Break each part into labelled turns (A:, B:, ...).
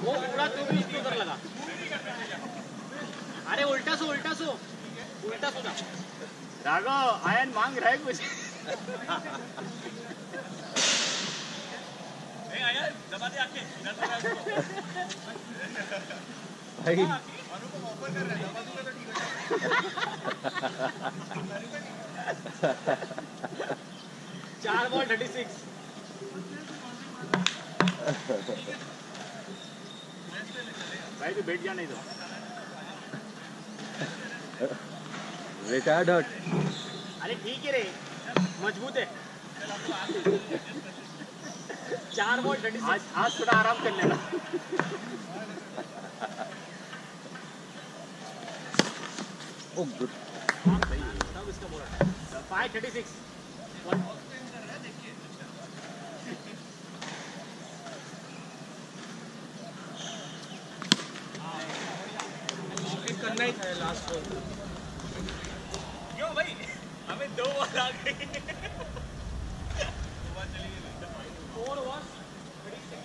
A: वो पूरा तू भी उसके उधर लगा। अरे उल्टा सो उल्टा सो उल्टा सो ना। राघव आयन मांग रहा है कुछ। आयन दबा दे आके
B: भाई
A: अनुपम ऑफर कर रहा है, दबा दूंगा तो ठीक हो जाएगा। 4 बॉल 36। भाई तू बैठ जा नहीं तो
B: रिटायर्ड हट।
A: अरे ठीक है रे मजबूत है। 4 बॉल 36। आज थोड़ा आराम कर लेना।
B: Oh good.
A: सब इसका बोला 536। करना ही था लास्ट बॉल। क्यों भाई हमें 2 बॉल आ गई। 4 was 36।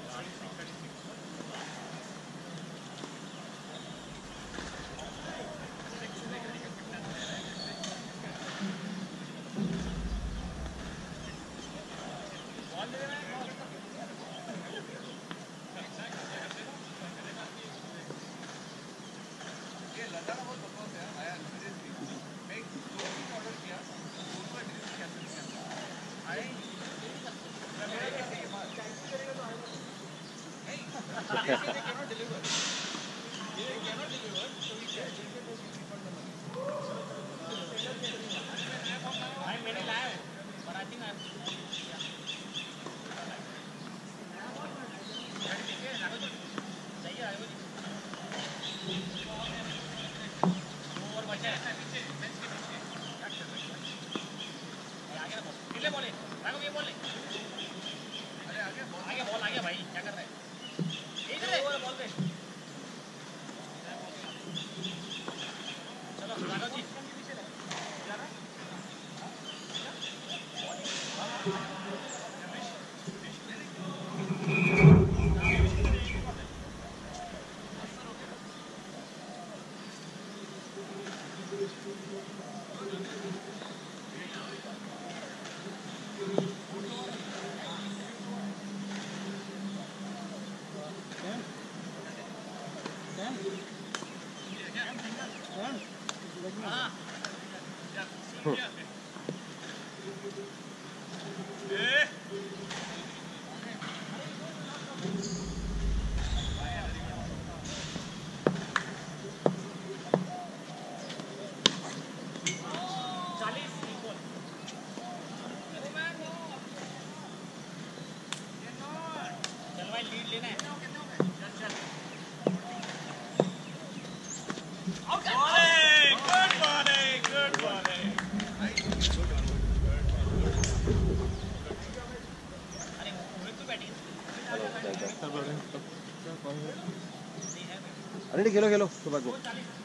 B: अरे खेलो खेलो सुबह को।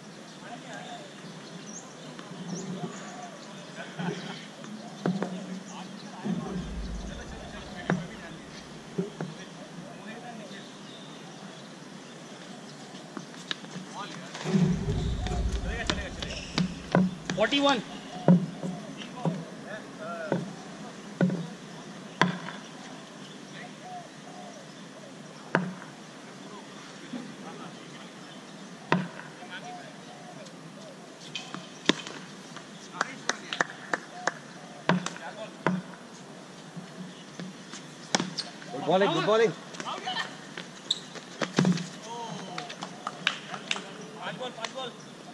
A: One.
B: Good bowling.
A: Five ball.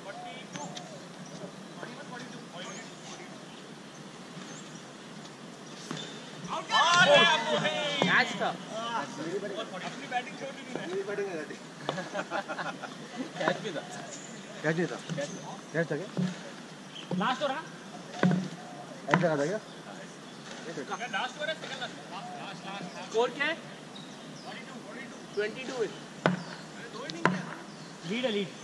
A: 42. Catch था। अपनी बैटिंग छोड़ दी तूने। मेरी बैटिंग है कैच भी था।
B: कैच नहीं था। कैच था क्या?
A: लास्ट हो रहा?
B: ऐसा कहा था क्या?
A: लास्ट हो रहा है सेकंड लास्ट। स्कोर क्या है? 22 है। लीड है लीड।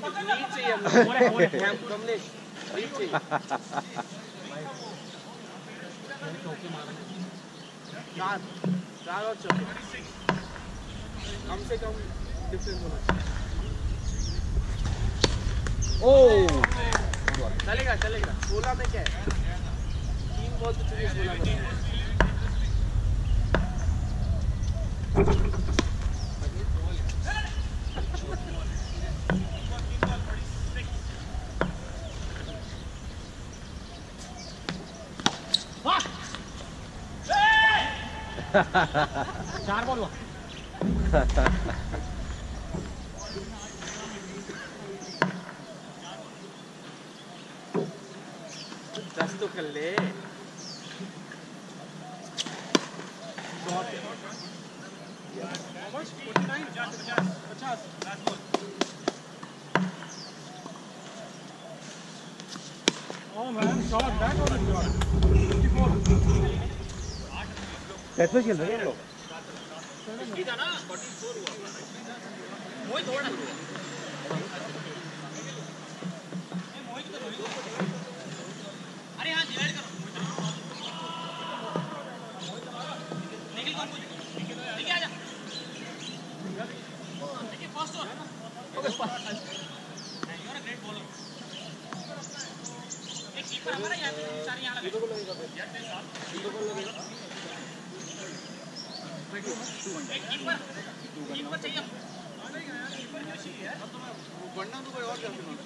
A: लीड चाहिए कमलेश, लीड चाहिए। चार और चौके, कम से कम डिफरेंस होना चाहिए।
B: ओह
A: चलेगा चलेगा। 16 में क्या है, 3 बॉल तो चाहिए 16 में।
C: चार बॉल हुआ।
A: दस तो कर ले।
C: Oh man, shot, that was a shot. 54.
B: कैसे खेल रहे हैं लोग?
C: अरे हाँ डिवाइड करो। निखिल कौन पूछ? निखिल आजा। Nikhil first over. Okay first. You are a great bowler. एक कीपर हमारा यहाँ सारे यहाँ लगे। एक कीपर चाहिए।
A: बढ़ना तो कोई और कर सकता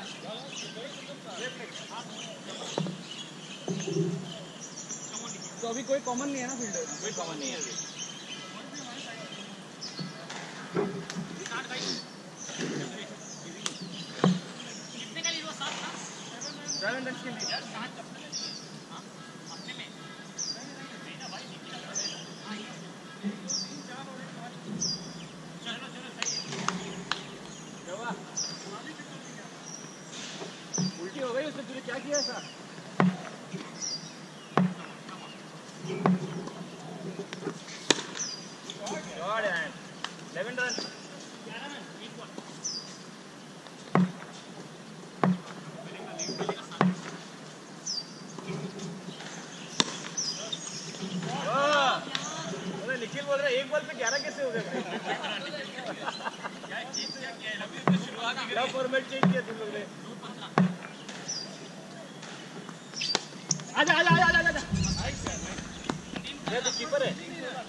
C: तो अभी कोई कॉमन नहीं है ना फील्डर? कोई कॉमन नहीं है अभी। कितने का लीड हुआ? 7 था।
A: 7 रन के लिए
C: यार 7 कब तक? हाँ अपने में नहीं ना भाई। चलो चलो सही है।
A: उल्टी हो गई उसने, तूने क्या किया ऐसा?
C: Shot and 11 run. 11 run 3 ball.
A: अरे निखिल बोल रहा है 1 बॉल पे 11 कैसे हो गए?
C: क्या चेंज क्या किया है अभी तो शुरुआत ही
A: क्या फॉर्मेट चेंज किया तुम लोग ने?
C: आजा आजा आजा आजा।
A: ये तो कीपर है।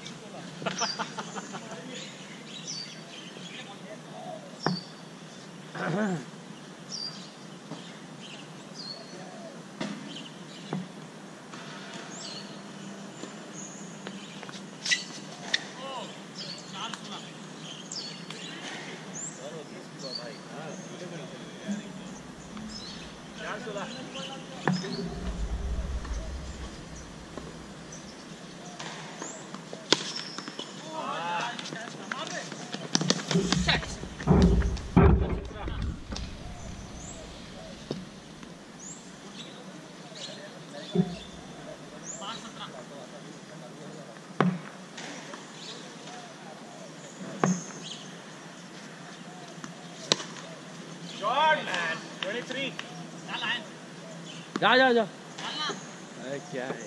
B: जा जा जा।
A: अरे क्या है?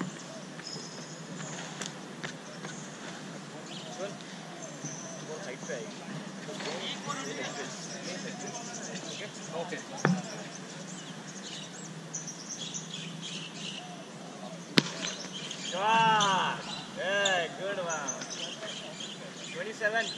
A: साइड पे आएगी। ओके। Good one. 27।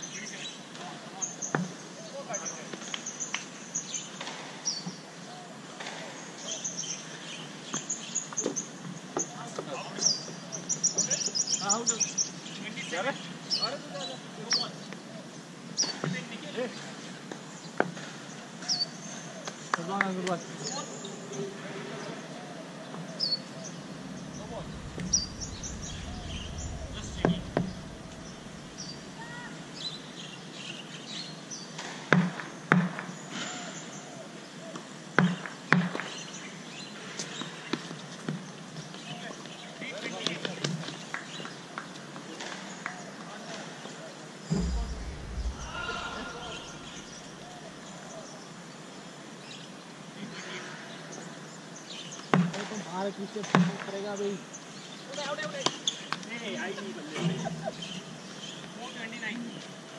B: हमारे पीछे करेगा भाई।
C: नहीं आई नहीं बंदे 429